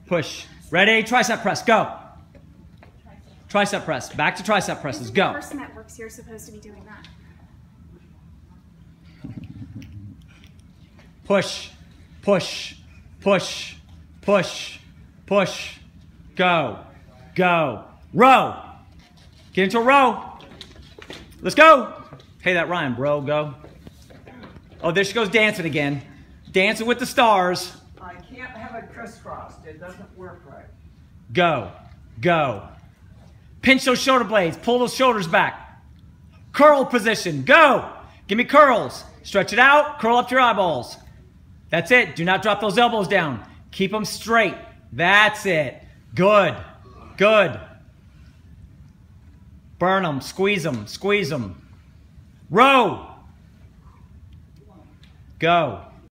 Push. Ready? Tricep press. Go. Tricep press. Back to tricep presses. Go. The person that works here is supposed to be doing that. Push. Push. Push. Push. Push. Go. Go. Row. Get into a row. Let's go. Hey, that rhyme, bro. Go. Oh, there she goes dancing again. Dancing with the stars. I can't have it crisscrossed. It doesn't work right. Go. Go. Pinch those shoulder blades. Pull those shoulders back. Curl position. Go. Give me curls. Stretch it out. Curl up to your eyeballs. That's it. Do not drop those elbows down. Keep them straight. That's it. Good. Good. Burn them. Squeeze them. Squeeze them. Row. Go.